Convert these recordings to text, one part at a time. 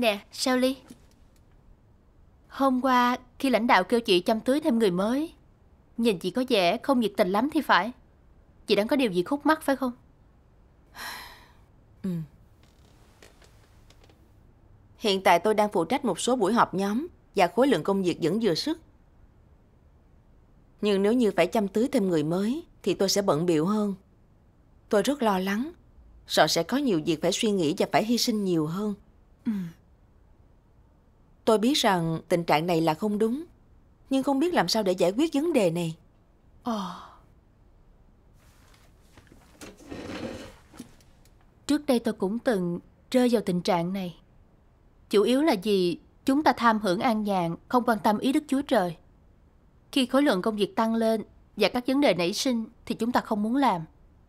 Nè, Shelly. Hôm qua khi lãnh đạo kêu chị chăm tưới thêm người mới, nhìn chị có vẻ không nhiệt tình lắm thì phải. Chị đang có điều gì khúc mắc phải không? Hiện tại tôi đang phụ trách một số buổi họp nhóm và khối lượng công việc vẫn vừa sức. Nhưng nếu như phải chăm tưới thêm người mới thì tôi sẽ bận bịu hơn. Tôi rất lo lắng, sợ sẽ có nhiều việc phải suy nghĩ và phải hy sinh nhiều hơn. Tôi biết rằng tình trạng này là không đúng, nhưng không biết làm sao để giải quyết vấn đề này. Trước đây tôi cũng từng rơi vào tình trạng này. Chủ yếu là vì chúng ta tham hưởng an nhàn, không quan tâm ý Đức Chúa Trời. Khi khối lượng công việc tăng lên và các vấn đề nảy sinh thì chúng ta không muốn làm.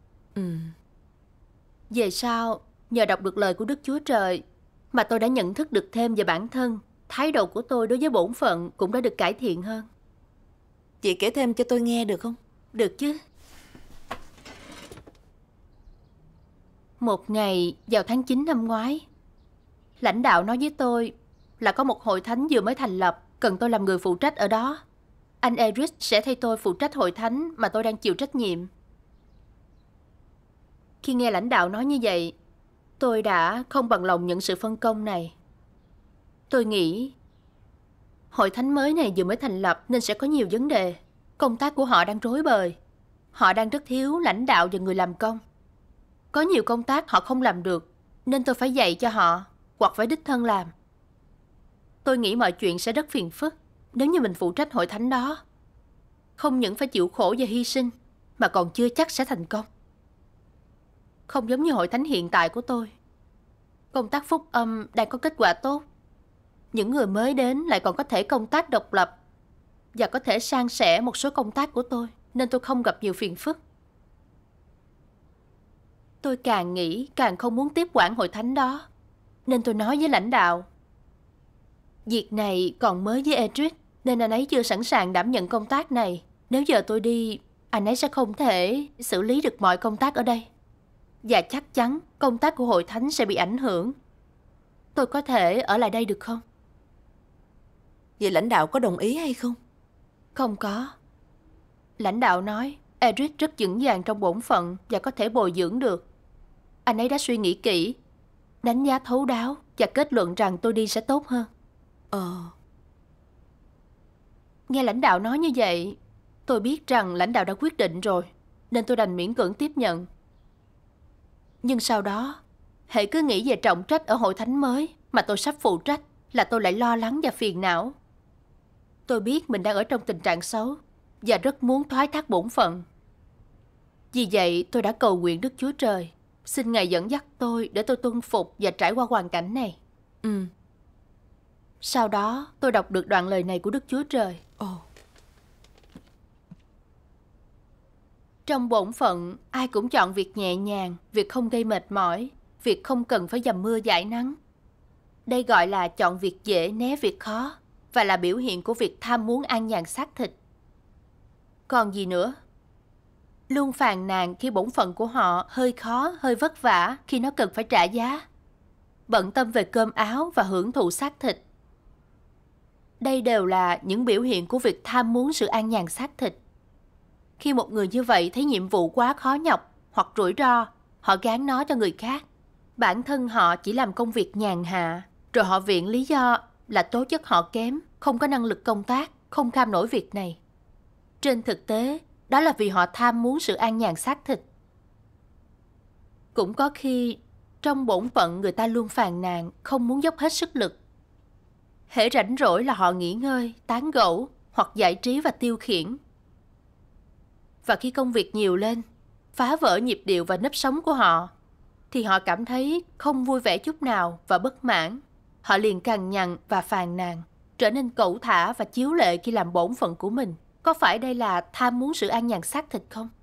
Về sau, nhờ đọc được lời của Đức Chúa Trời mà tôi đã nhận thức được thêm về bản thân. Thái độ của tôi đối với bổn phận cũng đã được cải thiện hơn. Chị kể thêm cho tôi nghe được không? Được chứ. Một ngày vào tháng 9 năm ngoái, lãnh đạo nói với tôi là có một hội thánh vừa mới thành lập, cần tôi làm người phụ trách ở đó. Anh Eric sẽ thay tôi phụ trách hội thánh mà tôi đang chịu trách nhiệm. Khi nghe lãnh đạo nói như vậy, tôi đã không bằng lòng nhận sự phân công này. Tôi nghĩ hội thánh mới này vừa mới thành lập nên sẽ có nhiều vấn đề. Công tác của họ đang rối bời. Họ đang rất thiếu lãnh đạo và người làm công. Có nhiều công tác họ không làm được, nên tôi phải dạy cho họ, hoặc phải đích thân làm. Tôi nghĩ mọi chuyện sẽ rất phiền phức nếu như mình phụ trách hội thánh đó. Không những phải chịu khổ và hy sinh, mà còn chưa chắc sẽ thành công. Không giống như hội thánh hiện tại của tôi. Công tác phúc âm đang có kết quả tốt. Những người mới đến lại còn có thể công tác độc lập và có thể san sẻ một số công tác của tôi, nên tôi không gặp nhiều phiền phức. Tôi càng nghĩ càng không muốn tiếp quản hội thánh đó, nên tôi nói với lãnh đạo. Việc này còn mới với Edric, nên anh ấy chưa sẵn sàng đảm nhận công tác này. Nếu giờ tôi đi, anh ấy sẽ không thể xử lý được mọi công tác ở đây. Và chắc chắn công tác của hội thánh sẽ bị ảnh hưởng. Tôi có thể ở lại đây được không? Vậy lãnh đạo có đồng ý hay không? Không có. Lãnh đạo nói Edric rất vững vàng trong bổn phận và có thể bồi dưỡng được. Anh ấy đã suy nghĩ kỹ, đánh giá thấu đáo và kết luận rằng tôi đi sẽ tốt hơn. Nghe lãnh đạo nói như vậy, tôi biết rằng lãnh đạo đã quyết định rồi, nên tôi đành miễn cưỡng tiếp nhận. Nhưng sau đó, hễ cứ nghĩ về trọng trách ở hội thánh mới mà tôi sắp phụ trách là tôi lại lo lắng và phiền não. Tôi biết mình đang ở trong tình trạng xấu và rất muốn thoái thác bổn phận. Vì vậy tôi đã cầu nguyện Đức Chúa Trời, xin Ngài dẫn dắt tôi để tôi tuân phục và trải qua hoàn cảnh này. Sau đó tôi đọc được đoạn lời này của Đức Chúa Trời. Trong bổn phận, ai cũng chọn việc nhẹ nhàng, việc không gây mệt mỏi, việc không cần phải dầm mưa dãi nắng. Đây gọi là chọn việc dễ né việc khó, và là biểu hiện của việc tham muốn an nhàn xác thịt. Còn gì nữa? Luôn phàn nàn khi bổn phận của họ hơi khó, hơi vất vả khi nó cần phải trả giá. Bận tâm về cơm áo và hưởng thụ xác thịt. Đây đều là những biểu hiện của việc tham muốn sự an nhàn xác thịt. Khi một người như vậy thấy nhiệm vụ quá khó nhọc hoặc rủi ro, họ gán nó cho người khác. Bản thân họ chỉ làm công việc nhàn hạ, rồi họ viện lý do là tố chất họ kém, không có năng lực công tác, không kham nổi việc này. Trên thực tế, đó là vì họ tham muốn sự an nhàn xác thịt. Cũng có khi, trong bổn phận người ta luôn phàn nàn, không muốn dốc hết sức lực. Hễ rảnh rỗi là họ nghỉ ngơi, tán gẫu hoặc giải trí và tiêu khiển. Và khi công việc nhiều lên, phá vỡ nhịp điệu và nếp sống của họ, thì họ cảm thấy không vui vẻ chút nào và bất mãn. Họ liền cằn nhằn và phàn nàn, trở nên cẩu thả và chiếu lệ khi làm bổn phận của mình. Có phải đây là tham muốn sự an nhàn xác thịt không?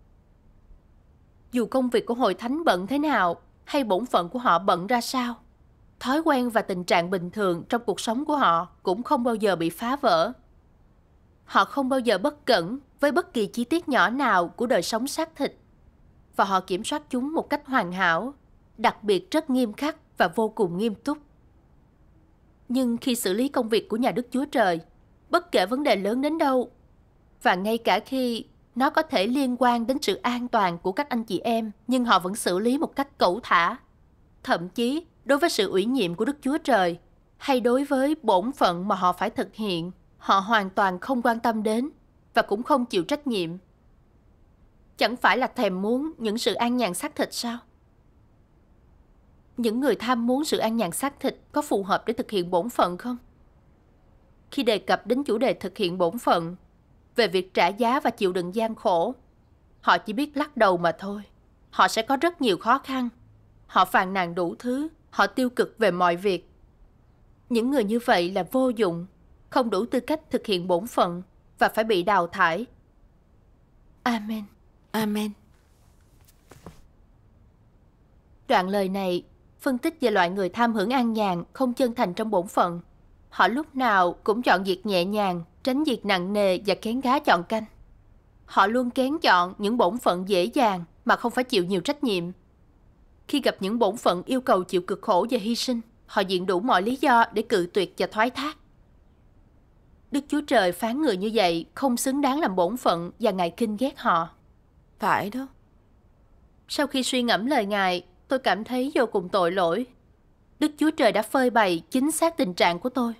Dù công việc của hội thánh bận thế nào, hay bổn phận của họ bận ra sao, thói quen và tình trạng bình thường trong cuộc sống của họ cũng không bao giờ bị phá vỡ. Họ không bao giờ bất cẩn với bất kỳ chi tiết nhỏ nào của đời sống xác thịt, và họ kiểm soát chúng một cách hoàn hảo, đặc biệt rất nghiêm khắc và vô cùng nghiêm túc. Nhưng khi xử lý công việc của nhà Đức Chúa Trời, bất kể vấn đề lớn đến đâu, và ngay cả khi nó có thể liên quan đến sự an toàn của các anh chị em, nhưng họ vẫn xử lý một cách cẩu thả. Thậm chí, đối với sự ủy nhiệm của Đức Chúa Trời, hay đối với bổn phận mà họ phải thực hiện, họ hoàn toàn không quan tâm đến và cũng không chịu trách nhiệm. Chẳng phải là thèm muốn những sự an nhàn xác thịt sao? Những người tham muốn sự an nhàn xác thịt có phù hợp để thực hiện bổn phận không? Khi đề cập đến chủ đề thực hiện bổn phận, về việc trả giá và chịu đựng gian khổ, họ chỉ biết lắc đầu mà thôi. Họ sẽ có rất nhiều khó khăn. Họ phàn nàn đủ thứ, họ tiêu cực về mọi việc. Những người như vậy là vô dụng, không đủ tư cách thực hiện bổn phận và phải bị đào thải. Amen. Amen. Đoạn lời này phân tích về loại người tham hưởng an nhàn, không chân thành trong bổn phận. Họ lúc nào cũng chọn việc nhẹ nhàng, tránh việc nặng nề và kén cá chọn canh. Họ luôn kén chọn những bổn phận dễ dàng mà không phải chịu nhiều trách nhiệm. Khi gặp những bổn phận yêu cầu chịu cực khổ và hy sinh, họ viện đủ mọi lý do để cự tuyệt và thoái thác. Đức Chúa Trời phán người như vậy không xứng đáng làm bổn phận và Ngài kinh ghét họ. Phải đó. Sau khi suy ngẫm lời Ngài, tôi cảm thấy vô cùng tội lỗi. Đức Chúa Trời đã phơi bày chính xác tình trạng của tôi.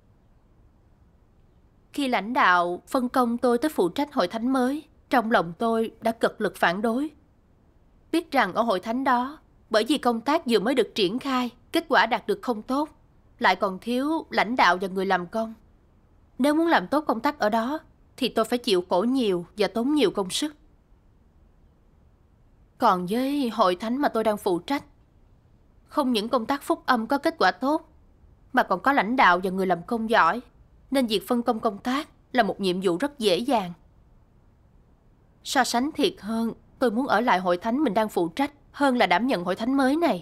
Khi lãnh đạo phân công tôi tới phụ trách hội thánh mới, trong lòng tôi đã cực lực phản đối. Biết rằng ở hội thánh đó, bởi vì công tác vừa mới được triển khai, kết quả đạt được không tốt, lại còn thiếu lãnh đạo và người làm công. Nếu muốn làm tốt công tác ở đó, thì tôi phải chịu khổ nhiều và tốn nhiều công sức. Còn với hội thánh mà tôi đang phụ trách, không những công tác phúc âm có kết quả tốt, mà còn có lãnh đạo và người làm công giỏi, nên việc phân công công tác là một nhiệm vụ rất dễ dàng. So sánh thiệt hơn, tôi muốn ở lại hội thánh mình đang phụ trách hơn là đảm nhận hội thánh mới này.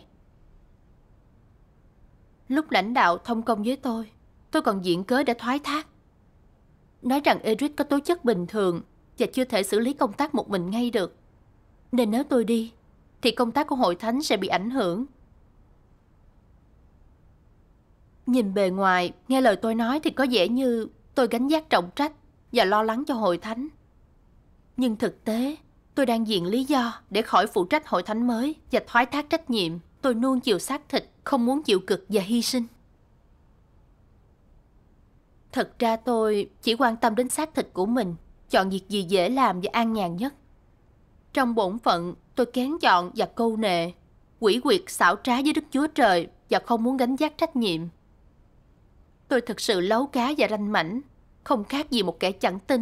Lúc lãnh đạo thông công với tôi còn viện cớ để thoái thác. Nói rằng Eric có tố chất bình thường và chưa thể xử lý công tác một mình ngay được. Nên nếu tôi đi, thì công tác của hội thánh sẽ bị ảnh hưởng. Nhìn bề ngoài, nghe lời tôi nói thì có vẻ như tôi gánh vác trọng trách và lo lắng cho hội thánh. Nhưng thực tế, tôi đang viện lý do để khỏi phụ trách hội thánh mới và thoái thác trách nhiệm. Tôi nuông chiều xác thịt, không muốn chịu cực và hy sinh. Thật ra tôi chỉ quan tâm đến xác thịt của mình, chọn việc gì dễ làm và an nhàn nhất. Trong bổn phận, tôi kén chọn và câu nệ, quỷ quyệt xảo trá với Đức Chúa Trời và không muốn gánh vác trách nhiệm. Tôi thực sự lấu cá và ranh mãnh, không khác gì một kẻ chẳng tin.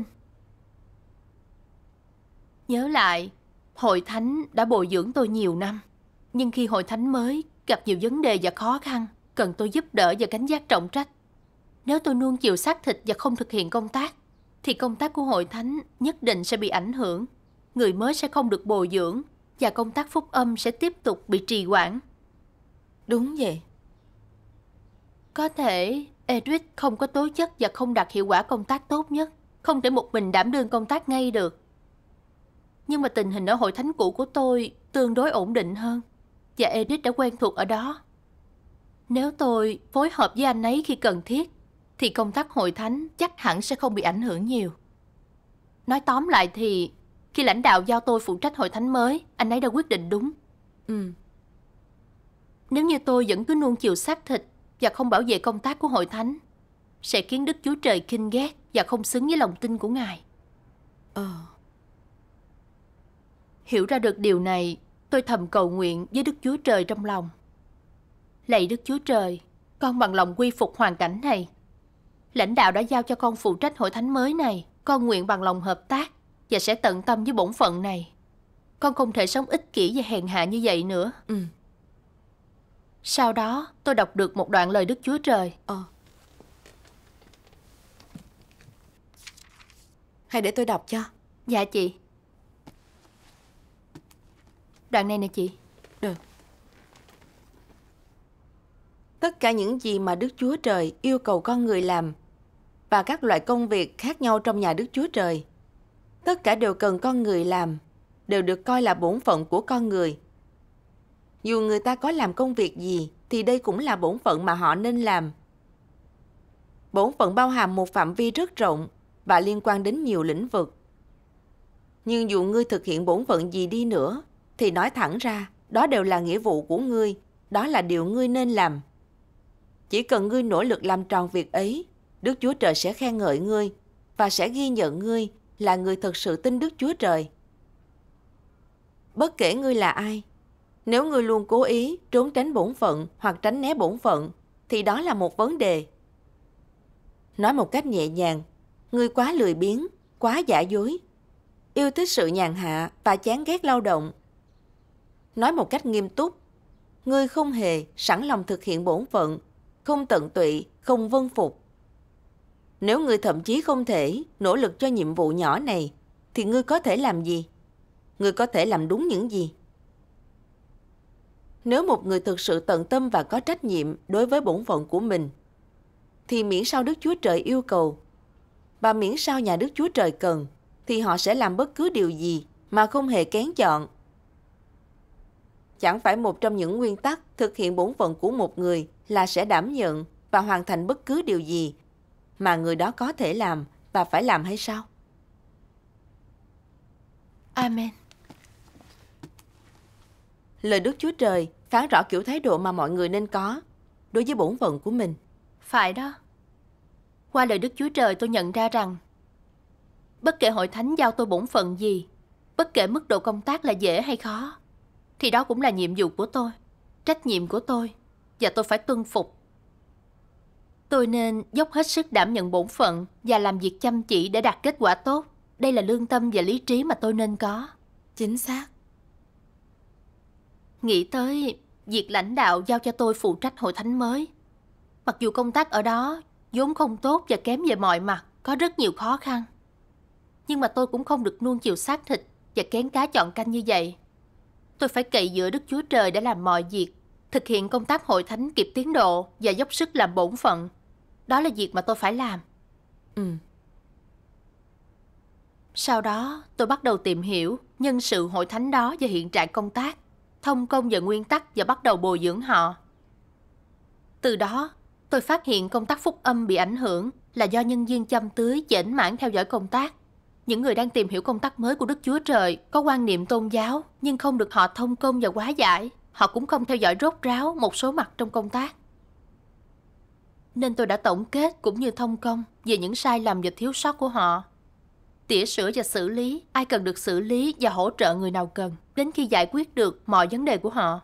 Nhớ lại, hội thánh đã bồi dưỡng tôi nhiều năm. Nhưng khi hội thánh mới gặp nhiều vấn đề và khó khăn, cần tôi giúp đỡ và gánh vác trọng trách. Nếu tôi nuông chiều xác thịt và không thực hiện công tác, thì công tác của hội thánh nhất định sẽ bị ảnh hưởng. Người mới sẽ không được bồi dưỡng và công tác phúc âm sẽ tiếp tục bị trì hoãn. Đúng vậy. Có thể Edward không có tố chất và không đạt hiệu quả công tác tốt nhất, không thể một mình đảm đương công tác ngay được. Nhưng mà tình hình ở hội thánh cũ của tôi tương đối ổn định hơn, và Edith đã quen thuộc ở đó. Nếu tôi phối hợp với anh ấy khi cần thiết, thì công tác hội thánh chắc hẳn sẽ không bị ảnh hưởng nhiều. Nói tóm lại thì, khi lãnh đạo giao tôi phụ trách hội thánh mới, anh ấy đã quyết định đúng. Nếu như tôi vẫn cứ nuông chiều xác thịt và không bảo vệ công tác của hội thánh, sẽ khiến Đức Chúa Trời khinh ghét và không xứng với lòng tin của Ngài. Hiểu ra được điều này, tôi thầm cầu nguyện với Đức Chúa Trời trong lòng. Lạy Đức Chúa Trời, con bằng lòng quy phục hoàn cảnh này. Lãnh đạo đã giao cho con phụ trách hội thánh mới này, con nguyện bằng lòng hợp tác và sẽ tận tâm với bổn phận này. Con không thể sống ích kỷ và hèn hạ như vậy nữa. Sau đó, tôi đọc được một đoạn lời Đức Chúa Trời. Hay để tôi đọc cho? Dạ chị. Đoạn này nè chị. Được. Tất cả những gì mà Đức Chúa Trời yêu cầu con người làm và các loại công việc khác nhau trong nhà Đức Chúa Trời, tất cả đều cần con người làm, đều được coi là bổn phận của con người. Dù người ta có làm công việc gì thì đây cũng là bổn phận mà họ nên làm. Bổn phận bao hàm một phạm vi rất rộng và liên quan đến nhiều lĩnh vực. Nhưng dù ngươi thực hiện bổn phận gì đi nữa, thì nói thẳng ra, đó đều là nghĩa vụ của ngươi, đó là điều ngươi nên làm. Chỉ cần ngươi nỗ lực làm tròn việc ấy, Đức Chúa Trời sẽ khen ngợi ngươi và sẽ ghi nhận ngươi là người thực sự tin Đức Chúa Trời. Bất kể ngươi là ai, nếu ngươi luôn cố ý trốn tránh bổn phận hoặc tránh né bổn phận, thì đó là một vấn đề. Nói một cách nhẹ nhàng, ngươi quá lười biếng, quá giả dối, yêu thích sự nhàn hạ và chán ghét lao động. Nói một cách nghiêm túc, ngươi không hề sẵn lòng thực hiện bổn phận, không tận tụy, không vâng phục. Nếu ngươi thậm chí không thể nỗ lực cho nhiệm vụ nhỏ này, thì ngươi có thể làm gì? Ngươi có thể làm đúng những gì? Nếu một người thực sự tận tâm và có trách nhiệm đối với bổn phận của mình, thì miễn sao Đức Chúa Trời yêu cầu và miễn sao nhà Đức Chúa Trời cần, thì họ sẽ làm bất cứ điều gì mà không hề kén chọn. Chẳng phải một trong những nguyên tắc thực hiện bổn phận của một người là sẽ đảm nhận và hoàn thành bất cứ điều gì mà người đó có thể làm và phải làm hay sao? Amen. Lời Đức Chúa Trời phán rõ kiểu thái độ mà mọi người nên có đối với bổn phận của mình. Phải đó. Qua lời Đức Chúa Trời tôi nhận ra rằng bất kể hội thánh giao tôi bổn phận gì, bất kể mức độ công tác là dễ hay khó, thì đó cũng là nhiệm vụ của tôi, trách nhiệm của tôi, và tôi phải tuân phục. Tôi nên dốc hết sức đảm nhận bổn phận và làm việc chăm chỉ để đạt kết quả tốt. Đây là lương tâm và lý trí mà tôi nên có. Chính xác. Nghĩ tới việc lãnh đạo giao cho tôi phụ trách hội thánh mới. Mặc dù công tác ở đó vốn không tốt và kém về mọi mặt, có rất nhiều khó khăn, nhưng mà tôi cũng không được nuông chiều xác thịt và kén cá chọn canh như vậy. Tôi phải cậy dựa Đức Chúa Trời để làm mọi việc, thực hiện công tác hội thánh kịp tiến độ và dốc sức làm bổn phận. Đó là việc mà tôi phải làm. Sau đó, tôi bắt đầu tìm hiểu nhân sự hội thánh đó và hiện trạng công tác, thông công và nguyên tắc và bắt đầu bồi dưỡng họ. Từ đó, tôi phát hiện công tác phúc âm bị ảnh hưởng là do nhân viên chăm tưới chểnh mãn theo dõi công tác. Những người đang tìm hiểu công tác mới của Đức Chúa Trời có quan niệm tôn giáo nhưng không được họ thông công và hóa giải. Họ cũng không theo dõi rốt ráo một số mặt trong công tác. Nên tôi đã tổng kết cũng như thông công về những sai lầm và thiếu sót của họ. Tỉa sửa và xử lý ai cần được xử lý và hỗ trợ người nào cần, đến khi giải quyết được mọi vấn đề của họ.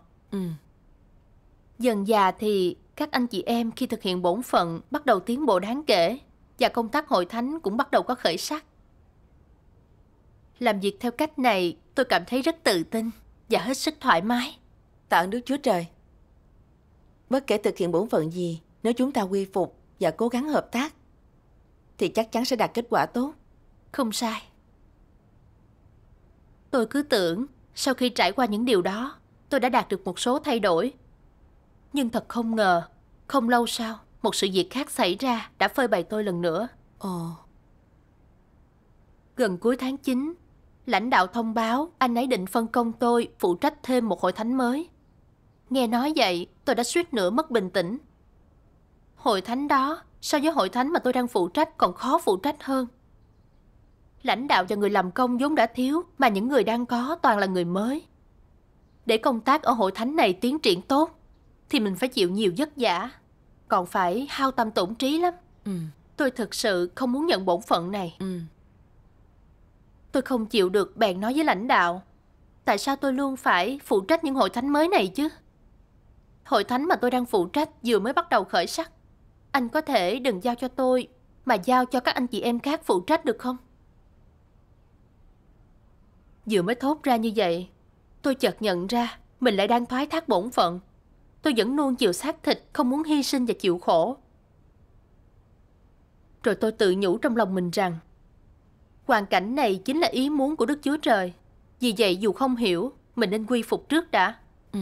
Dần dà thì các anh chị em khi thực hiện bổn phận bắt đầu tiến bộ đáng kể và công tác hội thánh cũng bắt đầu có khởi sắc. Làm việc theo cách này, tôi cảm thấy rất tự tin và hết sức thoải mái. Tạ ơn Đức Chúa Trời. Bất kể thực hiện bổn phận gì, nếu chúng ta quy phục và cố gắng hợp tác, thì chắc chắn sẽ đạt kết quả tốt. Không sai. Tôi cứ tưởng sau khi trải qua những điều đó, tôi đã đạt được một số thay đổi. Nhưng thật không ngờ, không lâu sau, một sự việc khác xảy ra đã phơi bày tôi lần nữa. Gần cuối tháng 9, lãnh đạo thông báo anh ấy định phân công tôi phụ trách thêm một hội thánh mới. Nghe nói vậy, tôi đã suýt nữa mất bình tĩnh. Hội thánh đó, so với hội thánh mà tôi đang phụ trách còn khó phụ trách hơn. Lãnh đạo và người làm công vốn đã thiếu, mà những người đang có toàn là người mới. Để công tác ở hội thánh này tiến triển tốt, thì mình phải chịu nhiều vất vả, còn phải hao tâm tổn trí lắm. Tôi thực sự không muốn nhận bổn phận này. Tôi không chịu được bèn nói với lãnh đạo, tại sao tôi luôn phải phụ trách những hội thánh mới này chứ? Hội thánh mà tôi đang phụ trách vừa mới bắt đầu khởi sắc. Anh có thể đừng giao cho tôi, mà giao cho các anh chị em khác phụ trách được không? Vừa mới thốt ra như vậy, tôi chợt nhận ra mình lại đang thoái thác bổn phận. Tôi vẫn nuông chiều xác thịt, không muốn hy sinh và chịu khổ. Rồi tôi tự nhủ trong lòng mình rằng hoàn cảnh này chính là ý muốn của Đức Chúa Trời. Vì vậy dù không hiểu, mình nên quy phục trước đã.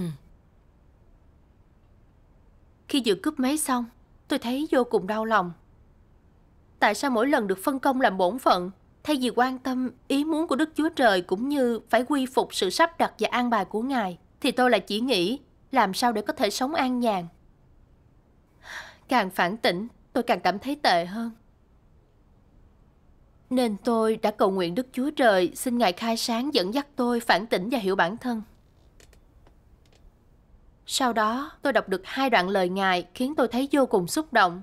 Khi vừa cúp máy xong, tôi thấy vô cùng đau lòng. Tại sao mỗi lần được phân công làm bổn phận, thay vì quan tâm ý muốn của Đức Chúa Trời cũng như phải quy phục sự sắp đặt và an bài của Ngài, thì tôi lại chỉ nghĩ làm sao để có thể sống an nhàn. Càng phản tỉnh, tôi càng cảm thấy tệ hơn. Nên tôi đã cầu nguyện Đức Chúa Trời xin Ngài khai sáng dẫn dắt tôi phản tỉnh và hiểu bản thân. Sau đó tôi đọc được 2 đoạn lời Ngài khiến tôi thấy vô cùng xúc động.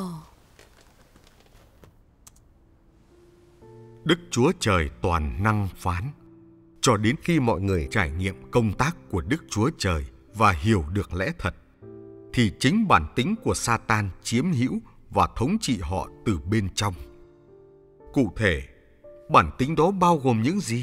Đức Chúa Trời toàn năng phán, cho đến khi mọi người trải nghiệm công tác của Đức Chúa Trời và hiểu được lẽ thật, thì chính bản tính của Sa-tan chiếm hữu và thống trị họ từ bên trong. Cụ thể, bản tính đó bao gồm những gì?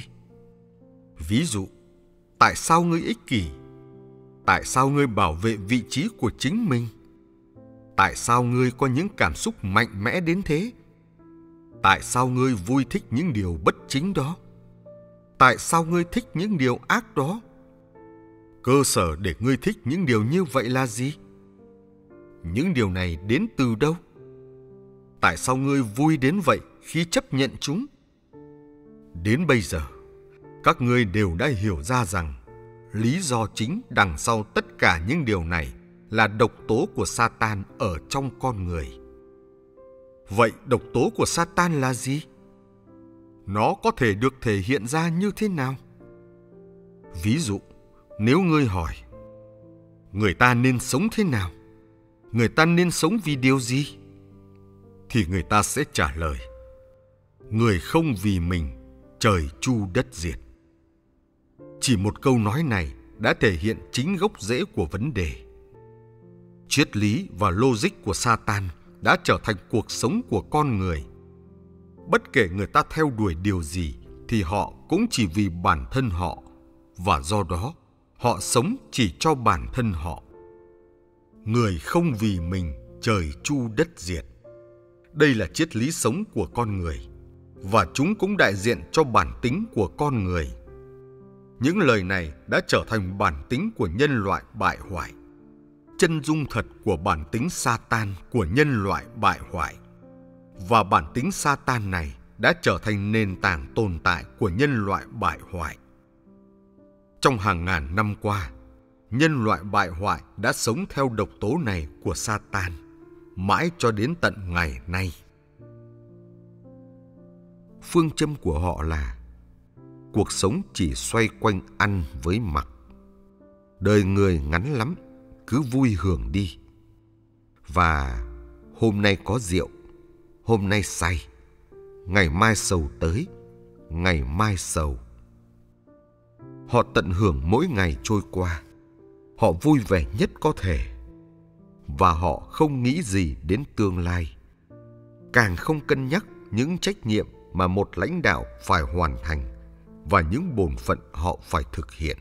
Ví dụ, tại sao ngươi ích kỷ? Tại sao ngươi bảo vệ vị trí của chính mình? Tại sao ngươi có những cảm xúc mạnh mẽ đến thế? Tại sao ngươi vui thích những điều bất chính đó? Tại sao ngươi thích những điều ác đó? Cơ sở để ngươi thích những điều như vậy là gì? Những điều này đến từ đâu? Tại sao ngươi vui đến vậy khi chấp nhận chúng? Đến bây giờ, các ngươi đều đã hiểu ra rằng lý do chính đằng sau tất cả những điều này là độc tố của Sa-tan ở trong con người. Vậy độc tố của Sa-tan là gì? Nó có thể được thể hiện ra như thế nào? Ví dụ, nếu ngươi hỏi, người ta nên sống thế nào? Người ta nên sống vì điều gì? Thì người ta sẽ trả lời, người không vì mình, trời chu đất diệt. Chỉ một câu nói này đã thể hiện chính gốc rễ của vấn đề. Triết lý và logic của Sa-tan đã trở thành cuộc sống của con người. Bất kể người ta theo đuổi điều gì thì họ cũng chỉ vì bản thân họ, và do đó họ sống chỉ cho bản thân họ. Người không vì mình, trời chu đất diệt. Đây là triết lý sống của con người, và chúng cũng đại diện cho bản tính của con người. Những lời này đã trở thành bản tính của nhân loại bại hoại, chân dung thật của bản tính Sa-tan của nhân loại bại hoại. Và bản tính Sa-tan này đã trở thành nền tảng tồn tại của nhân loại bại hoại. Trong hàng ngàn năm qua, nhân loại bại hoại đã sống theo độc tố này của Sa-tan, mãi cho đến tận ngày nay. Phương châm của họ là cuộc sống chỉ xoay quanh ăn với mặc. Đời người ngắn lắm, cứ vui hưởng đi. Và hôm nay có rượu, hôm nay say, ngày mai sầu tới, ngày mai sầu. Họ tận hưởng mỗi ngày trôi qua. Họ vui vẻ nhất có thể. Và họ không nghĩ gì đến tương lai, càng không cân nhắc những trách nhiệm mà một lãnh đạo phải hoàn thành và những bổn phận họ phải thực hiện.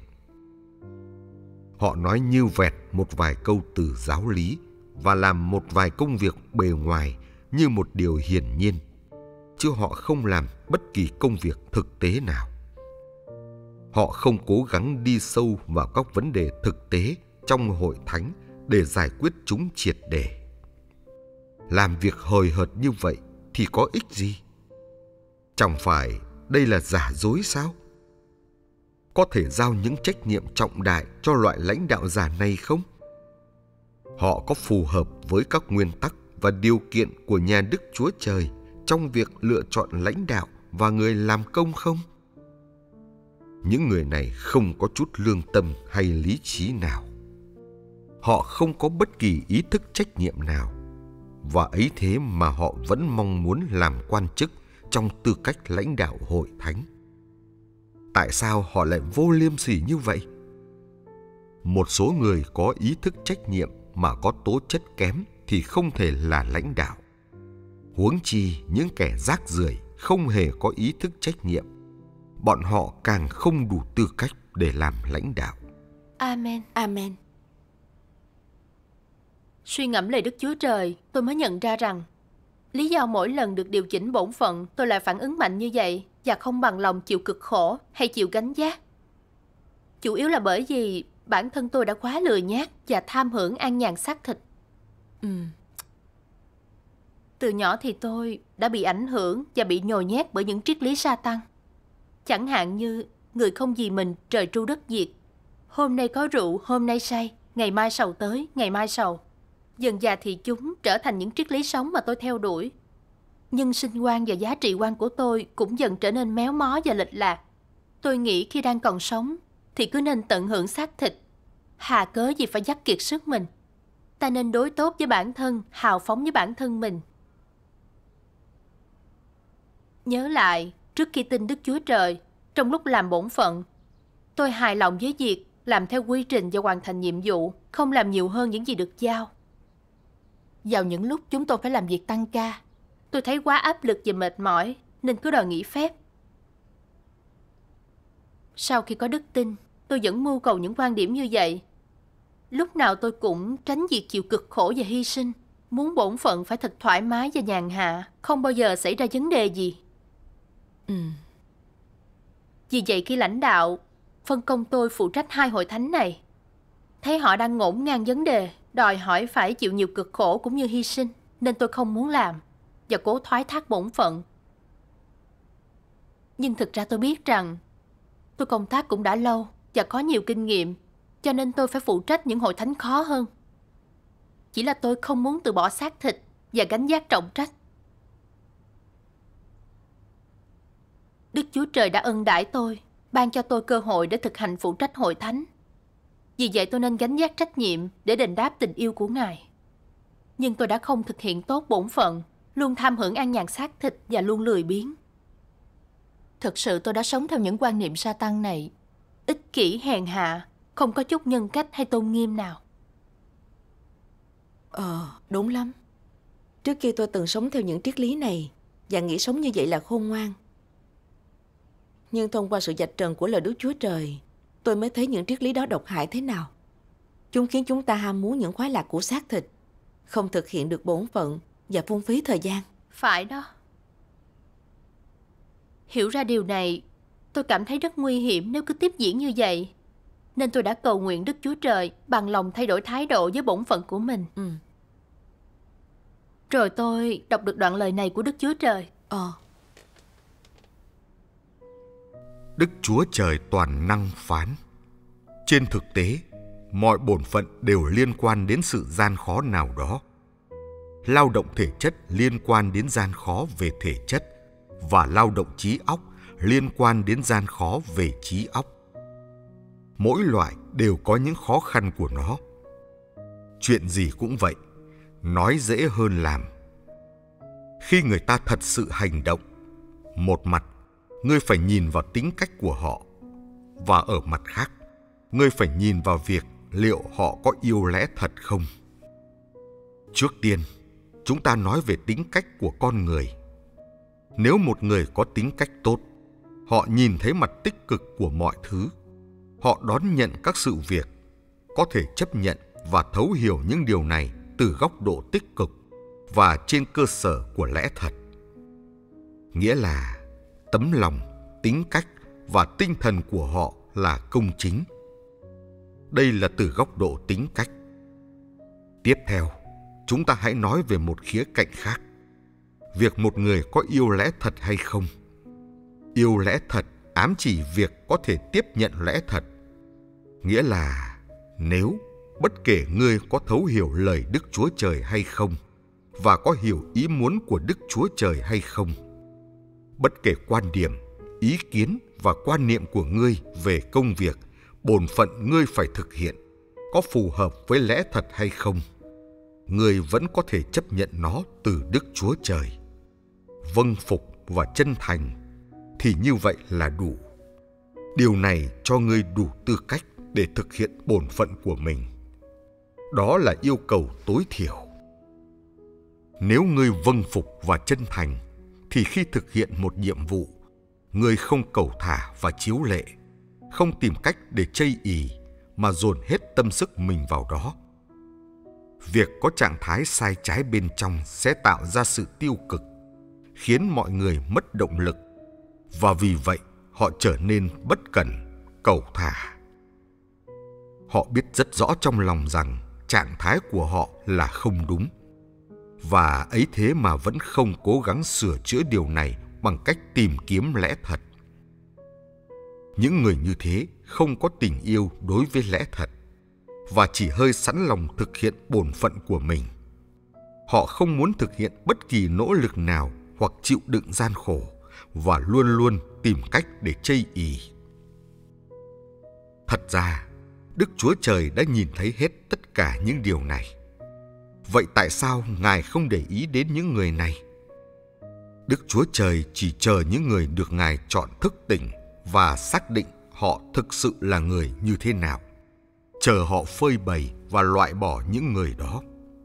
Họ nói nhiêu vẹt một vài câu từ giáo lý và làm một vài công việc bề ngoài như một điều hiển nhiên, chứ họ không làm bất kỳ công việc thực tế nào. Họ không cố gắng đi sâu vào các vấn đề thực tế trong hội thánh để giải quyết chúng triệt để. Làm việc hời hợt như vậy thì có ích gì? Chẳng phải đây là giả dối sao? Có thể giao những trách nhiệm trọng đại cho loại lãnh đạo giả này không? Họ có phù hợp với các nguyên tắc và điều kiện của nhà Đức Chúa Trời trong việc lựa chọn lãnh đạo và người làm công không? Những người này không có chút lương tâm hay lý trí nào. Họ không có bất kỳ ý thức trách nhiệm nào, và ấy thế mà họ vẫn mong muốn làm quan chức trong tư cách lãnh đạo hội thánh. Tại sao họ lại vô liêm sỉ như vậy? Một số người có ý thức trách nhiệm mà có tố chất kém thì không thể là lãnh đạo. Huống chi những kẻ rác rưởi không hề có ý thức trách nhiệm, bọn họ càng không đủ tư cách để làm lãnh đạo. Amen. Amen. Suy ngẫm lời Đức Chúa Trời, tôi mới nhận ra rằng lý do mỗi lần được điều chỉnh bổn phận tôi lại phản ứng mạnh như vậy và không bằng lòng chịu cực khổ hay chịu gánh vác. Chủ yếu là bởi vì bản thân tôi đã quá lười nhác và tham hưởng an nhàn xác thịt. Từ nhỏ thì tôi đã bị ảnh hưởng và bị nhồi nhét bởi những triết lý Sa-tan. Chẳng hạn như người không vì mình, trời tru đất diệt. Hôm nay có rượu, hôm nay say, ngày mai sầu tới, ngày mai sầu. Dần dà thì chúng trở thành những triết lý sống mà tôi theo đuổi. Nhưng sinh quan và giá trị quan của tôi cũng dần trở nên méo mó và lệch lạc. Tôi nghĩ khi đang còn sống thì cứ nên tận hưởng xác thịt. Hà cớ gì phải dắt kiệt sức mình. Ta nên đối tốt với bản thân, hào phóng với bản thân mình. Nhớ lại, trước khi tin Đức Chúa Trời, trong lúc làm bổn phận, tôi hài lòng với việc làm theo quy trình và hoàn thành nhiệm vụ, không làm nhiều hơn những gì được giao. Vào những lúc chúng tôi phải làm việc tăng ca, tôi thấy quá áp lực và mệt mỏi nên cứ đòi nghỉ phép. Sau khi có đức tin, tôi vẫn mưu cầu những quan điểm như vậy. Lúc nào tôi cũng tránh việc chịu cực khổ và hy sinh, muốn bổn phận phải thật thoải mái và nhàn hạ, không bao giờ xảy ra vấn đề gì. Vì vậy khi lãnh đạo phân công tôi phụ trách 2 hội thánh này, thấy họ đang ngổn ngang vấn đề, đòi hỏi phải chịu nhiều cực khổ cũng như hy sinh, nên tôi không muốn làm và cố thoái thác bổn phận. Nhưng thực ra tôi biết rằng tôi công tác cũng đã lâu và có nhiều kinh nghiệm, cho nên tôi phải phụ trách những hội thánh khó hơn. Chỉ là tôi không muốn từ bỏ xác thịt và gánh vác trọng trách. Đức Chúa Trời đã ân đãi tôi, ban cho tôi cơ hội để thực hành phụ trách hội thánh. Vì vậy tôi nên gánh vác trách nhiệm để đền đáp tình yêu của Ngài. Nhưng tôi đã không thực hiện tốt bổn phận, luôn tham hưởng an nhàn xác thịt và luôn lười biếng. Thực sự tôi đã sống theo những quan niệm Sa-tan này, ích kỷ hèn hạ, không có chút nhân cách hay tôn nghiêm nào. Đúng lắm. Trước kia tôi từng sống theo những triết lý này và nghĩ sống như vậy là khôn ngoan. Nhưng thông qua sự vạch trần của lời Đức Chúa Trời, tôi mới thấy những triết lý đó độc hại thế nào. Chúng khiến chúng ta ham muốn những khoái lạc của xác thịt, không thực hiện được bổn phận và phung phí thời gian. Phải đó. Hiểu ra điều này, tôi cảm thấy rất nguy hiểm nếu cứ tiếp diễn như vậy. Nên tôi đã cầu nguyện Đức Chúa Trời bằng lòng thay đổi thái độ với bổn phận của mình. Rồi tôi đọc được đoạn lời này của Đức Chúa Trời. Đức Chúa Trời toàn năng phán: trên thực tế, mọi bổn phận đều liên quan đến sự gian khó nào đó. Lao động thể chất liên quan đến gian khó về thể chất, và lao động trí óc liên quan đến gian khó về trí óc. Mỗi loại đều có những khó khăn của nó. Chuyện gì cũng vậy, nói dễ hơn làm. Khi người ta thật sự hành động, một mặt, ngươi phải nhìn vào tính cách của họ, và ở mặt khác, ngươi phải nhìn vào việc liệu họ có yêu lẽ thật không. Trước tiên, chúng ta nói về tính cách của con người. Nếu một người có tính cách tốt, họ nhìn thấy mặt tích cực của mọi thứ. Họ đón nhận các sự việc, có thể chấp nhận và thấu hiểu những điều này từ góc độ tích cực và trên cơ sở của lẽ thật. Nghĩa là tấm lòng, tính cách và tinh thần của họ là công chính. Đây là từ góc độ tính cách. Tiếp theo, chúng ta hãy nói về một khía cạnh khác. Việc một người có yêu lẽ thật hay không. Yêu lẽ thật ám chỉ việc có thể tiếp nhận lẽ thật. Nghĩa là nếu bất kể ngươi có thấu hiểu lời Đức Chúa Trời hay không, và có hiểu ý muốn của Đức Chúa Trời hay không, bất kể quan điểm, ý kiến và quan niệm của ngươi về công việc, bổn phận ngươi phải thực hiện, có phù hợp với lẽ thật hay không, ngươi vẫn có thể chấp nhận nó từ Đức Chúa Trời. Vâng phục và chân thành, thì như vậy là đủ. Điều này cho ngươi đủ tư cách để thực hiện bổn phận của mình. Đó là yêu cầu tối thiểu. Nếu ngươi vâng phục và chân thành, thì khi thực hiện một nhiệm vụ, ngươi không cẩu thả và chiếu lệ, không tìm cách để chây ỳ, mà dồn hết tâm sức mình vào đó. Việc có trạng thái sai trái bên trong sẽ tạo ra sự tiêu cực, khiến mọi người mất động lực, và vì vậy họ trở nên bất cẩn, cẩu thả. Họ biết rất rõ trong lòng rằng trạng thái của họ là không đúng, và ấy thế mà vẫn không cố gắng sửa chữa điều này bằng cách tìm kiếm lẽ thật. Những người như thế không có tình yêu đối với lẽ thật. và chỉ hơi sẵn lòng thực hiện bổn phận của mình. Họ không muốn thực hiện bất kỳ nỗ lực nào hoặc chịu đựng gian khổ và luôn luôn tìm cách để chây ỳ. Thật ra, Đức Chúa Trời đã nhìn thấy hết tất cả những điều này. Vậy tại sao Ngài không để ý đến những người này? Đức Chúa Trời chỉ chờ những người được Ngài chọn thức tỉnh và xác định họ thực sự là người như thế nào. Chờ họ phơi bày và loại bỏ những người đó.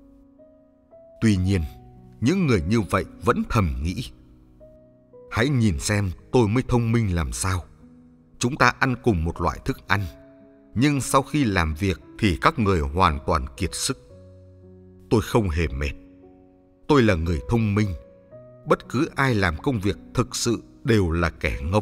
Tuy nhiên, những người như vậy vẫn thầm nghĩ: hãy nhìn xem tôi mới thông minh làm sao. Chúng ta ăn cùng một loại thức ăn, nhưng sau khi làm việc thì các người hoàn toàn kiệt sức. Tôi không hề mệt. Tôi là người thông minh. Bất cứ ai làm công việc thực sự đều là kẻ ngốc.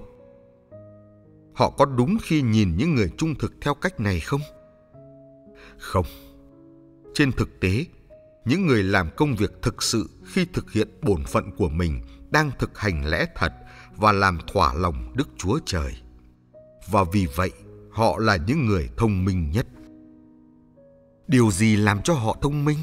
Họ có đúng khi nhìn những người trung thực theo cách này không? Không. Trên thực tế, những người làm công việc thực sự khi thực hiện bổn phận của mình đang thực hành lẽ thật và làm thỏa lòng Đức Chúa Trời. Và vì vậy, họ là những người thông minh nhất. Điều gì làm cho họ thông minh?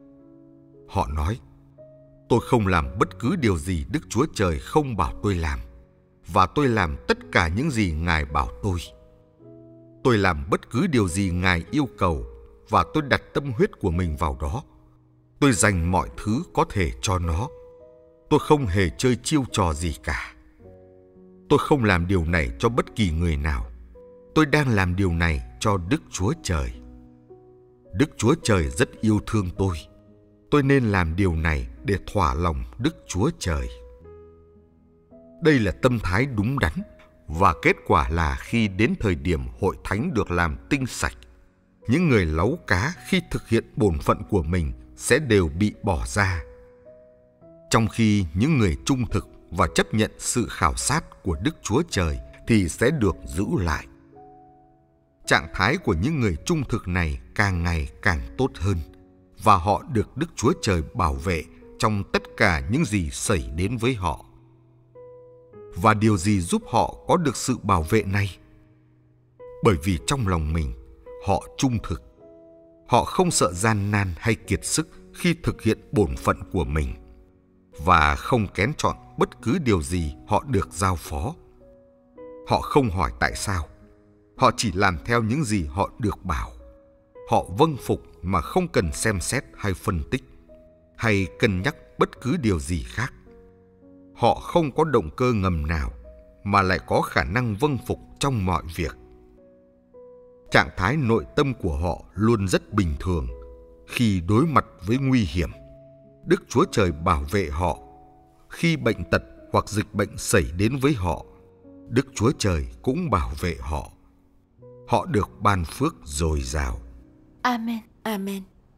Họ nói: tôi không làm bất cứ điều gì Đức Chúa Trời không bảo tôi làm, và tôi làm tất cả những gì Ngài bảo tôi. Tôi làm bất cứ điều gì Ngài yêu cầu, và tôi đặt tâm huyết của mình vào đó. Tôi dành mọi thứ có thể cho nó. Tôi không hề chơi chiêu trò gì cả. Tôi không làm điều này cho bất kỳ người nào. Tôi đang làm điều này cho Đức Chúa Trời. Đức Chúa Trời rất yêu thương tôi. Tôi nên làm điều này để thỏa lòng Đức Chúa Trời. Đây là tâm thái đúng đắn, và kết quả là khi đến thời điểm hội thánh được làm tinh sạch, những người láu cá khi thực hiện bổn phận của mình sẽ đều bị bỏ ra. Trong khi những người trung thực và chấp nhận sự khảo sát của Đức Chúa Trời thì sẽ được giữ lại. Trạng thái của những người trung thực này càng ngày càng tốt hơn, và họ được Đức Chúa Trời bảo vệ trong tất cả những gì xảy đến với họ. Và điều gì giúp họ có được sự bảo vệ này? Bởi vì trong lòng mình, họ trung thực. Họ không sợ gian nan hay kiệt sức khi thực hiện bổn phận của mình, và không kén chọn bất cứ điều gì họ được giao phó. Họ không hỏi tại sao. Họ chỉ làm theo những gì họ được bảo. Họ vâng phục mà không cần xem xét hay phân tích, hay cân nhắc bất cứ điều gì khác. Họ không có động cơ ngầm nào, mà lại có khả năng vâng phục trong mọi việc. Trạng thái nội tâm của họ luôn rất bình thường. Khi đối mặt với nguy hiểm, Đức Chúa Trời bảo vệ họ. Khi bệnh tật hoặc dịch bệnh xảy đến với họ, Đức Chúa Trời cũng bảo vệ họ. Họ được ban phước dồi dào. Amen. Amen.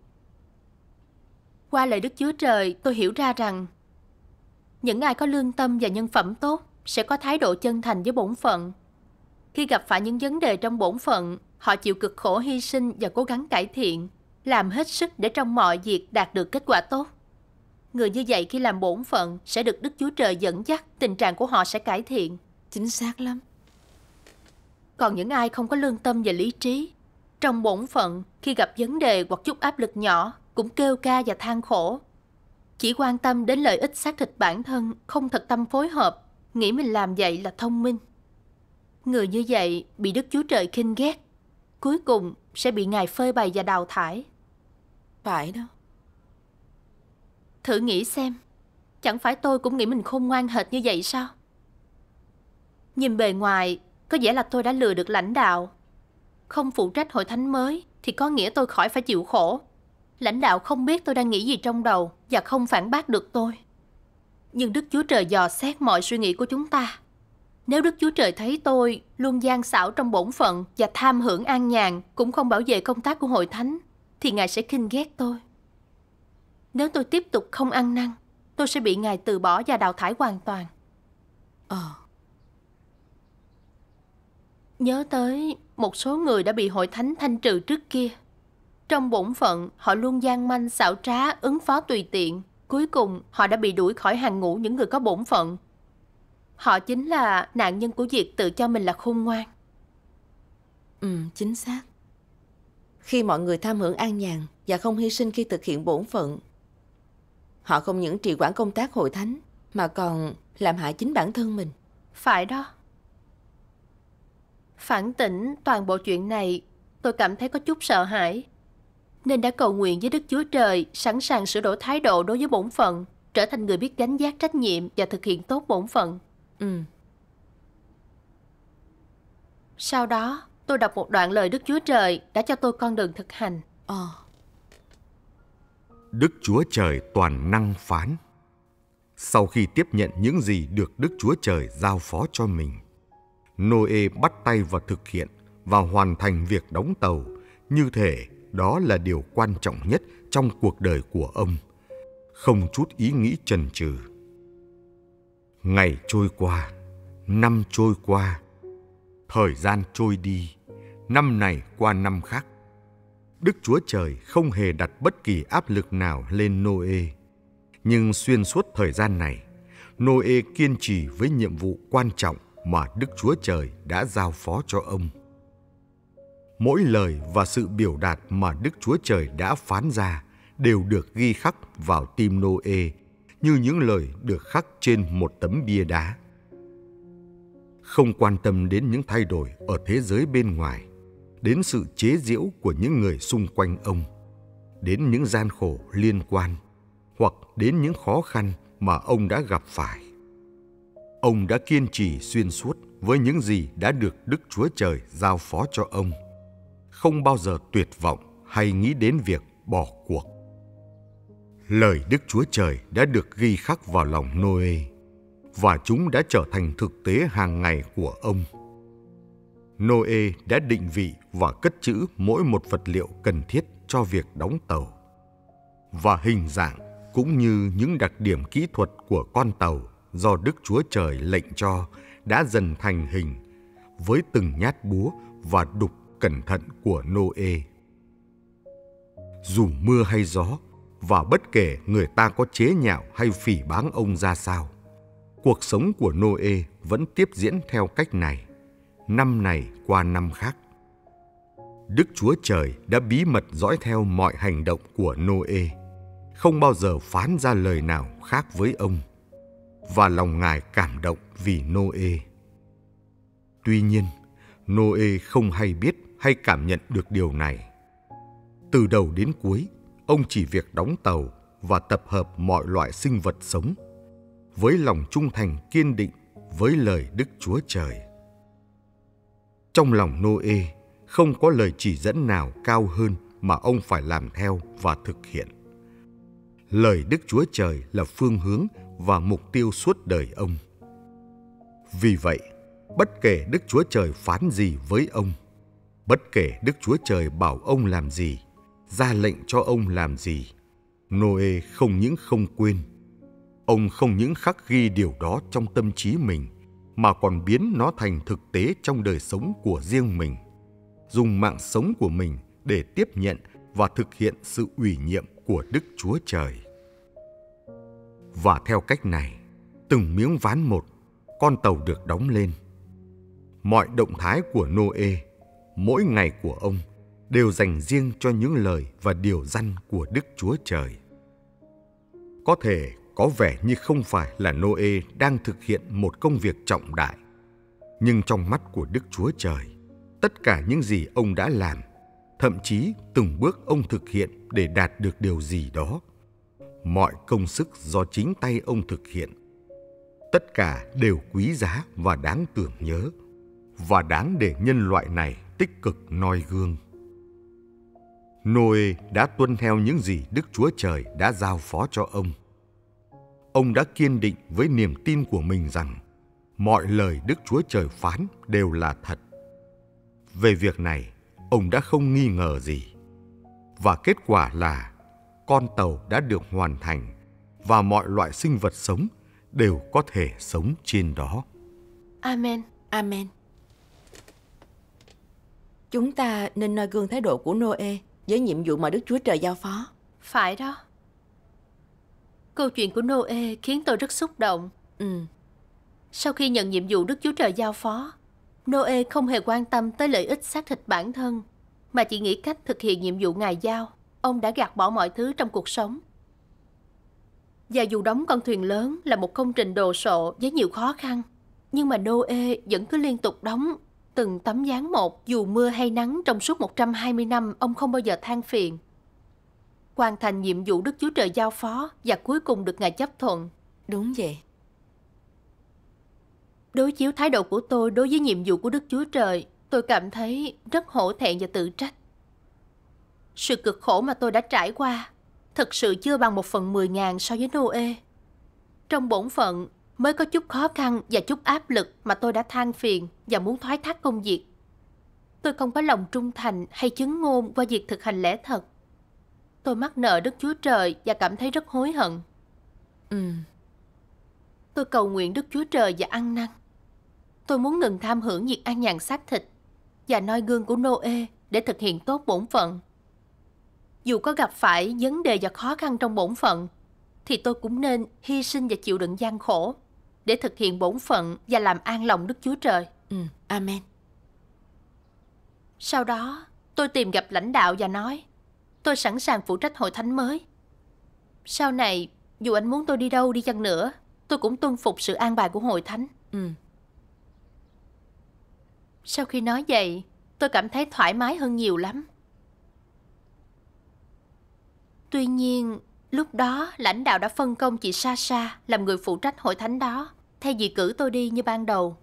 Qua lời Đức Chúa Trời, tôi hiểu ra rằng những ai có lương tâm và nhân phẩm tốt sẽ có thái độ chân thành với bổn phận. Khi gặp phải những vấn đề trong bổn phận, họ chịu cực khổ hy sinh và cố gắng cải thiện, làm hết sức để trong mọi việc đạt được kết quả tốt. Người như vậy khi làm bổn phận sẽ được Đức Chúa Trời dẫn dắt, tình trạng của họ sẽ cải thiện. Chính xác lắm. Còn những ai không có lương tâm và lý trí, trong bổn phận, khi gặp vấn đề hoặc chút áp lực nhỏ, cũng kêu ca và than khổ. Chỉ quan tâm đến lợi ích xác thịt bản thân, không thật tâm phối hợp, nghĩ mình làm vậy là thông minh. Người như vậy bị Đức Chúa Trời khinh ghét, cuối cùng sẽ bị Ngài phơi bày và đào thải. Phải đó. Thử nghĩ xem, chẳng phải tôi cũng nghĩ mình khôn ngoan hệt như vậy sao? Nhìn bề ngoài, có vẻ là tôi đã lừa được lãnh đạo. Không phụ trách hội thánh mới thì có nghĩa tôi khỏi phải chịu khổ. Lãnh đạo không biết tôi đang nghĩ gì trong đầu và không phản bác được tôi. Nhưng Đức Chúa Trời dò xét mọi suy nghĩ của chúng ta. Nếu Đức Chúa Trời thấy tôi luôn gian xảo trong bổn phận và tham hưởng an nhàn, cũng không bảo vệ công tác của hội thánh, thì Ngài sẽ khinh ghét tôi. Nếu tôi tiếp tục không ăn năn, tôi sẽ bị Ngài từ bỏ và đào thải hoàn toàn. Nhớ tới một số người đã bị hội thánh thanh trừ trước kia. Trong bổn phận, họ luôn gian manh xảo trá, ứng phó tùy tiện. Cuối cùng, họ đã bị đuổi khỏi hàng ngũ những người có bổn phận. Họ chính là nạn nhân của việc tự cho mình là khôn ngoan. Chính xác. khi mọi người tham hưởng an nhàn và không hy sinh khi thực hiện bổn phận. Họ không những trì hoãn công tác hội thánh mà còn làm hại chính bản thân mình. Phải đó. Phản tỉnh toàn bộ chuyện này, tôi cảm thấy có chút sợ hãi, nên đã cầu nguyện với Đức Chúa Trời sẵn sàng sửa đổi thái độ đối với bổn phận, trở thành người biết gánh vác trách nhiệm và thực hiện tốt bổn phận. Sau đó, tôi đọc một đoạn lời Đức Chúa Trời đã cho tôi con đường thực hành. Đức Chúa Trời toàn năng phán. Sau khi tiếp nhận những gì được Đức Chúa Trời giao phó cho mình, Noe bắt tay vào thực hiện và hoàn thành việc đóng tàu, như thể đó là điều quan trọng nhất trong cuộc đời của ông, không chút ý nghĩ chần chừ. Ngày trôi qua, năm trôi qua, thời gian trôi đi, năm này qua năm khác. Đức Chúa Trời không hề đặt bất kỳ áp lực nào lên Noe. Nhưng xuyên suốt thời gian này, Noe kiên trì với nhiệm vụ quan trọng mà Đức Chúa Trời đã giao phó cho ông. Mỗi lời và sự biểu đạt mà Đức Chúa Trời đã phán ra đều được ghi khắc vào tim Noe như những lời được khắc trên một tấm bia đá. Không quan tâm đến những thay đổi ở thế giới bên ngoài, đến sự chế giễu của những người xung quanh ông, đến những gian khổ liên quan, hoặc đến những khó khăn mà ông đã gặp phải. Ông đã kiên trì xuyên suốt với những gì đã được Đức Chúa Trời giao phó cho ông, không bao giờ tuyệt vọng hay nghĩ đến việc bỏ cuộc. Lời Đức Chúa Trời đã được ghi khắc vào lòng Noe, và chúng đã trở thành thực tế hàng ngày của ông. Noe đã định vị và cất trữ mỗi một vật liệu cần thiết cho việc đóng tàu, và hình dạng cũng như những đặc điểm kỹ thuật của con tàu do Đức Chúa Trời lệnh cho đã dần thành hình với từng nhát búa và đục cẩn thận của Noe. Dù mưa hay gió, và bất kể người ta có chế nhạo hay phỉ báng ông ra sao, cuộc sống của Noe vẫn tiếp diễn theo cách này, năm này qua năm khác. Đức Chúa Trời đã bí mật dõi theo mọi hành động của Noe, không bao giờ phán ra lời nào khác với ông, và lòng Ngài cảm động vì Noe. Tuy nhiên, Noe không hay biết hay cảm nhận được điều này. Từ đầu đến cuối, ông chỉ việc đóng tàu và tập hợp mọi loại sinh vật sống, với lòng trung thành kiên định với lời Đức Chúa Trời. Trong lòng Noe không có lời chỉ dẫn nào cao hơn mà ông phải làm theo và thực hiện. Lời Đức Chúa Trời là phương hướng và mục tiêu suốt đời ông. Vì vậy, bất kể Đức Chúa Trời phán gì với ông, bất kể Đức Chúa Trời bảo ông làm gì, ra lệnh cho ông làm gì, Noe không những không quên. Ông không những khắc ghi điều đó trong tâm trí mình, mà còn biến nó thành thực tế trong đời sống của riêng mình, dùng mạng sống của mình để tiếp nhận và thực hiện sự ủy nhiệm của Đức Chúa Trời. Và theo cách này, từng miếng ván một, con tàu được đóng lên. Mọi động thái của Noe, mỗi ngày của ông, đều dành riêng cho những lời và điều răn của Đức Chúa Trời. Có thể có vẻ như không phải là Noe đang thực hiện một công việc trọng đại, nhưng trong mắt của Đức Chúa Trời, tất cả những gì ông đã làm, thậm chí từng bước ông thực hiện để đạt được điều gì đó, mọi công sức do chính tay ông thực hiện, tất cả đều quý giá và đáng tưởng nhớ, và đáng để nhân loại này tích cực noi gương. Noe đã tuân theo những gì Đức Chúa Trời đã giao phó cho ông. Ông đã kiên định với niềm tin của mình rằng mọi lời Đức Chúa Trời phán đều là thật. Về việc này, ông đã không nghi ngờ gì. Và kết quả là con tàu đã được hoàn thành và mọi loại sinh vật sống đều có thể sống trên đó. Amen. Amen. Chúng ta nên noi gương thái độ của Noe với nhiệm vụ mà Đức Chúa Trời giao phó. Phải đó. Câu chuyện của Noe khiến tôi rất xúc động. Sau khi nhận nhiệm vụ Đức Chúa Trời giao phó, Noe không hề quan tâm tới lợi ích xác thịt bản thân, mà chỉ nghĩ cách thực hiện nhiệm vụ Ngài giao. Ông đã gạt bỏ mọi thứ trong cuộc sống. Và dù đóng con thuyền lớn là một công trình đồ sộ với nhiều khó khăn, nhưng mà Noe vẫn cứ liên tục đóng từng tấm dáng một, dù mưa hay nắng trong suốt 120 năm, ông không bao giờ than phiền. Hoàn thành nhiệm vụ Đức Chúa Trời giao phó và cuối cùng được Ngài chấp thuận. Đúng vậy. Đối chiếu thái độ của tôi đối với nhiệm vụ của Đức Chúa Trời, tôi cảm thấy rất hổ thẹn và tự trách. Sự cực khổ mà tôi đã trải qua thực sự chưa bằng 1/10.000 so với Noe. Trong bổn phận mới có chút khó khăn và chút áp lực mà tôi đã than phiền và muốn thoái thác công việc. Tôi không có lòng trung thành hay chứng ngôn qua việc thực hành lẽ thật. Tôi mắc nợ Đức Chúa Trời và cảm thấy rất hối hận. Tôi cầu nguyện Đức Chúa Trời và ăn năn. Tôi muốn ngừng tham hưởng việc ăn nhàn xác thịt và noi gương của Noe để thực hiện tốt bổn phận. Dù có gặp phải vấn đề và khó khăn trong bổn phận, thì tôi cũng nên hy sinh và chịu đựng gian khổ để thực hiện bổn phận và làm an lòng Đức Chúa Trời. Amen. Sau đó, tôi tìm gặp lãnh đạo và nói, tôi sẵn sàng phụ trách hội thánh mới. Sau này, dù anh muốn tôi đi đâu đi chăng nữa, tôi cũng tuân phục sự an bài của hội thánh. Sau khi nói vậy, tôi cảm thấy thoải mái hơn nhiều lắm. Tuy nhiên, lúc đó lãnh đạo đã phân công chị Sasha làm người phụ trách hội thánh đó, thay vì cử tôi đi như ban đầu.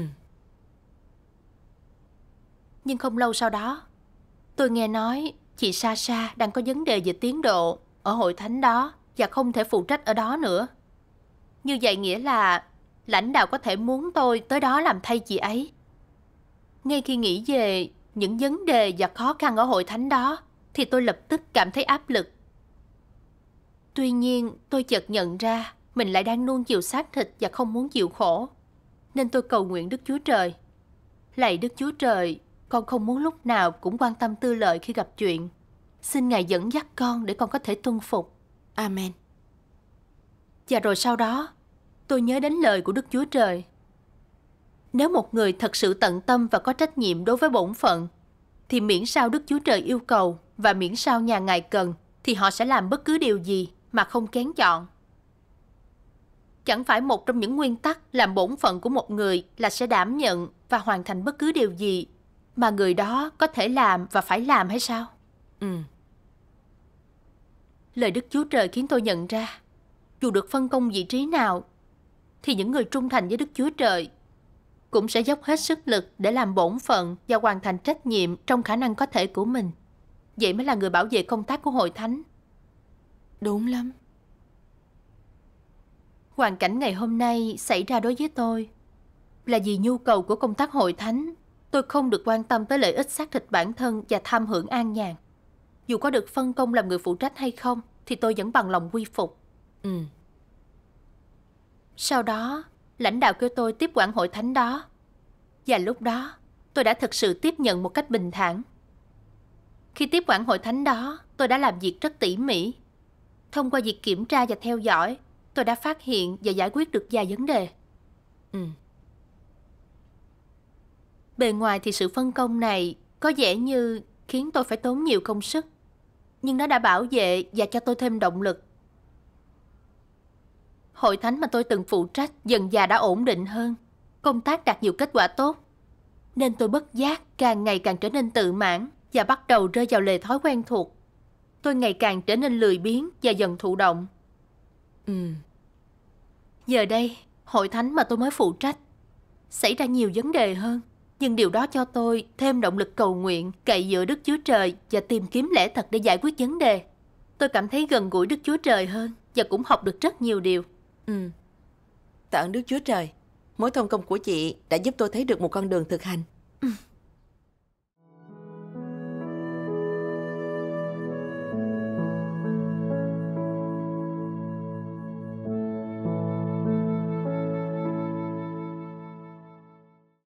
Nhưng không lâu sau đó, tôi nghe nói chị Sasha đang có vấn đề về tiến độ ở hội thánh đó và không thể phụ trách ở đó nữa. Như vậy nghĩa là lãnh đạo có thể muốn tôi tới đó làm thay chị ấy. Ngay khi nghĩ về những vấn đề và khó khăn ở hội thánh đó, thì tôi lập tức cảm thấy áp lực. Tuy nhiên, tôi chợt nhận ra mình lại đang nuông chiều xác thịt và không muốn chịu khổ. Nên tôi cầu nguyện Đức Chúa Trời. Lạy Đức Chúa Trời, con không muốn lúc nào cũng quan tâm tư lợi khi gặp chuyện. Xin Ngài dẫn dắt con để con có thể tuân phục. Amen. Và rồi sau đó, tôi nhớ đến lời của Đức Chúa Trời. Nếu một người thật sự tận tâm và có trách nhiệm đối với bổn phận, thì miễn sao Đức Chúa Trời yêu cầu và miễn sao nhà Ngài cần, thì họ sẽ làm bất cứ điều gì mà không kén chọn. Chẳng phải một trong những nguyên tắc làm bổn phận của một người là sẽ đảm nhận và hoàn thành bất cứ điều gì mà người đó có thể làm và phải làm hay sao? Lời Đức Chúa Trời khiến tôi nhận ra, dù được phân công vị trí nào, thì những người trung thành với Đức Chúa Trời cũng sẽ dốc hết sức lực để làm bổn phận và hoàn thành trách nhiệm trong khả năng có thể của mình. Vậy mới là người bảo vệ công tác của hội thánh. Đúng lắm. Hoàn cảnh ngày hôm nay xảy ra đối với tôi là vì nhu cầu của công tác hội thánh. Tôi không được quan tâm tới lợi ích xác thịt bản thân và tham hưởng an nhàn. Dù có được phân công làm người phụ trách hay không, thì tôi vẫn bằng lòng quy phục. Sau đó, lãnh đạo kêu tôi tiếp quản hội thánh đó. Và lúc đó, tôi đã thực sự tiếp nhận một cách bình thản. Khi tiếp quản hội thánh đó, tôi đã làm việc rất tỉ mỉ. Thông qua việc kiểm tra và theo dõi, tôi đã phát hiện và giải quyết được vài vấn đề. Bề ngoài thì sự phân công này có vẻ như khiến tôi phải tốn nhiều công sức, nhưng nó đã bảo vệ và cho tôi thêm động lực. Hội thánh mà tôi từng phụ trách dần dà đã ổn định hơn, công tác đạt nhiều kết quả tốt. Nên tôi bất giác càng ngày càng trở nên tự mãn và bắt đầu rơi vào lề thói quen thuộc. Tôi ngày càng trở nên lười biếng và dần thụ động. Giờ đây, hội thánh mà tôi mới phụ trách xảy ra nhiều vấn đề hơn, nhưng điều đó cho tôi thêm động lực cầu nguyện, cậy dựa Đức Chúa Trời và tìm kiếm lẽ thật để giải quyết vấn đề. Tôi cảm thấy gần gũi Đức Chúa Trời hơn và cũng học được rất nhiều điều. Tạ ơn Đức Chúa Trời. Mối thông công của chị đã giúp tôi thấy được một con đường thực hành.